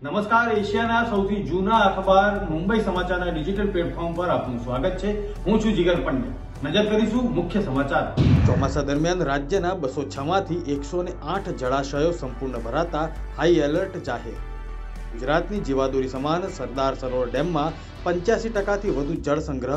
નમસ્કાર, એશિયાના સૌથી જૂના અખબાર મુંબઈ સમાચારના ડિજિટલ પ્લેટફોર્મ પર આપનું સ્વાગત છે। હું છું જીગર પંડ્યા। નજર કરીશું મુખ્ય સમાચાર। ચોમાસા દરમિયાન રાજ્યના 206 માંથી 108 જળાશયો સંપૂર્ણ ભરાતા હાઈ એલર્ટ જાહેર। ગુજરાતની જીવાદોરી સમાન સરદાર સરોવર ડેમમાં 85%થી વધુ જળ સંગ્રહ।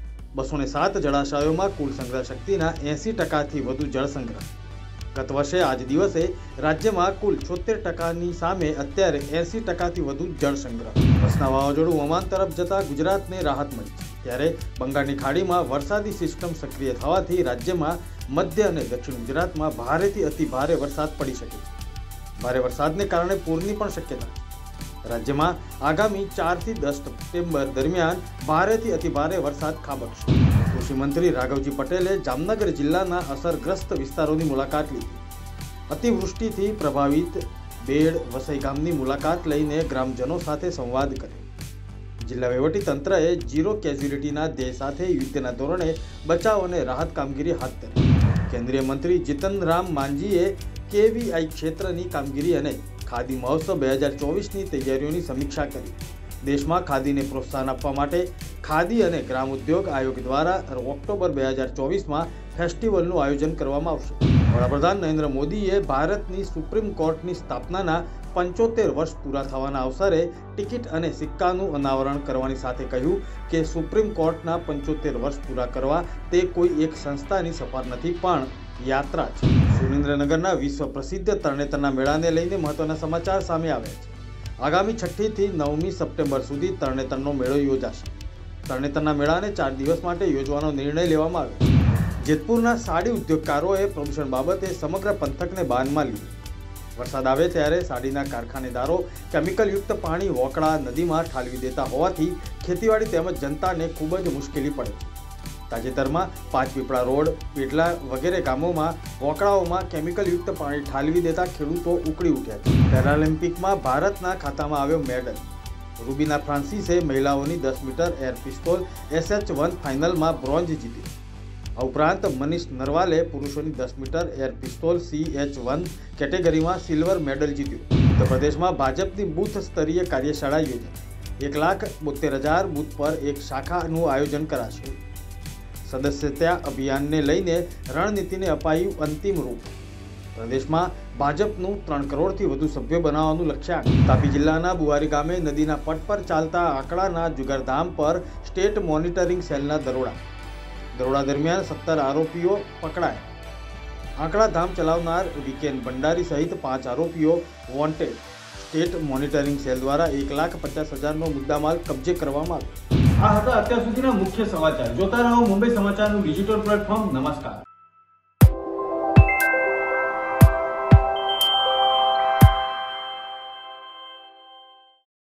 207 જળાશયોમાં કુલ સંગ્રહ શક્તિના 80%થી વધુ જળ સંગ્રહ। ગત વર્ષે આજ દિવસે રાજ્યમાં કુલ 76%ની સામે અત્યારે 80%થી વધુ જળ સંગ્રહ। વર્ષના વાવાઝોડું ઓમાન તરફ જતા ગુજરાતને રાહત મળી છે, ત્યારે બંગાળની ખાડીમાં વરસાદી સિસ્ટમ સક્રિય થવાથી રાજ્યમાં મધ્ય અને દક્ષિણ ગુજરાતમાં ભારેથી અતિ ભારે વરસાદ પડી શકે છે। ભારે વરસાદને કારણે પૂરની પણ શક્યતા છે। રાજ્યમાં આગામી 4 થી 10 સપ્ટેમ્બર દરમિયાન ભારેથી અતિ ભારે વરસાદ ખાબકશે। કૃષિ મંત્રી રાઘવજી પટેલે જામનગર જિલ્લાના અસરગ્રસ્ત વિસ્તારોની મુલાકાત લીધી। અતિવૃષ્ટિથી પ્રભાવિત બેડ વસઈ ગામની મુલાકાત લઈને ગ્રામજનો સાથે સંવાદ કર્યો। જિલ્લા વહીવટી તંત્રએ ઝીરો કેઝ્યુલિટીના ધ્યેય સાથે યુદ્ધના ધોરણે બચાવ અને રાહત કામગીરી હાથ ધરી। કેન્દ્રીય મંત્રી જીતન રામ માંઝીએ કેવીઆઈ ક્ષેત્રની કામગીરી અને ખાદી મહોત્સવ 2024ની તૈયારીઓની સમીક્ષા કરી। દેશમાં ખાદીને પ્રોત્સાહન આપવા માટે ખાદી અને ગ્રામ ઉદ્યોગ આયોગ દ્વારા ઓક્ટોબર 2024માં ફેસ્ટિવલનું આયોજન કરવામાં આવશે। વડાપ્રધાન નરેન્દ્ર મોદીએ ભારતની સુપ્રીમ કોર્ટની સ્થાપનાના 75 વર્ષ પૂરા થવાના અવસરે ટિકિટ અને સિક્કાનું અનાવરણ કરવાની સાથે કહ્યું કે સુપ્રીમ કોર્ટના 75 વર્ષ પૂરા કરવા તે કોઈ એક સંસ્થાની સફર નથી, પણ યાત્રા છે। સુરેન્દ્રનગરના વિશ્વ પ્રસિદ્ધ તરણેતરના મેળાને લઈને મહત્વના સમાચાર સામે આવ્યા છે। આગામી 6મી થી 9મી સપ્ટેમ્બર સુધી તરણેતરનો મેળો યોજાશે। તરણેતરના મેળાને 4 દિવસ માટે યોજવાનો નિર્ણય લેવામાં આવ્યો છે। જેતપુરના સાડી ઉદ્યોગકારોએ પ્રદૂષણ બાબતે સમગ્ર પંથકને બાનમાં લીધું। વરસાદ આવે ત્યારે સાડીના કારખાનેદારો કેમિકલયુક્ત પાણી વોકળા નદીમાં ઠાલવી દેતા હોવાથી ખેતીવાડી તેમજ જનતાને ખૂબ જ મુશ્કેલી પડે છે। તાજેતરમાં પાંચપીપળા રોડ, પેટલા વગેરે ગામોમાં વોકળાઓમાં કેમિકલયુક્ત પાણી ઠાલવી દેતા ખેડૂતો ઉકળી ઉઠ્યા છે। પેરાલિમ્પિકમાં ભારતના ખાતામાં આવ્યો મેડલ। રૂબીના ફ્રાન્સિસે મહિલાઓની 10 મીટર એર પિસ્તોલ SH1 ફાઇનલમાં બ્રોન્ઝ જીત્યો। આ ઉપરાંત મનીષ નરવાલે પુરુષોની 10 મીટર એર પિસ્તોલ CH1 કેટેગરીમાં સિલ્વર મેડલ જીત્યો। ઉત્તર પ્રદેશમાં ભાજપની બૂથ સ્તરીય કાર્યશાળા યોજાઈ। 1,72,000 બૂથ પર એક શાખાનું આયોજન કરાશે। સદસ્યતા અભિયાનને લઈને રણનીતિને અપાયું અંતિમ રૂપ। પ્રદેશમાં ભાજપનું 3 કરોડથી વધુ સભ્યો બનાવવાનું લક્ષ્યાંક। તાપી જિલ્લાના બુવારી ગામે નદીના પટ પર ચાલતા આંકડાના જુગારધામ પર સ્ટેટ મોનિટરિંગ સેલના દરોડા દરમિયાન 17 આરોપીઓ પકડાયા। આંકડાધામ ચલાવનાર વીકેન ભંડારી સહિત 5 આરોપીઓ વોન્ટેડ। સ્ટેટ મોનિટરિંગ સેલ દ્વારા 1,50,000નો મુદ્દામાલ કબજે કરવામાં આવ્યો। આ હતા અત્યાર સુધીના મુખ્ય સમાચાર। જોતા રહો મુંબઈ સમાચારનું ડિજિટલ પ્લેટફોર્મ। નમસ્કાર।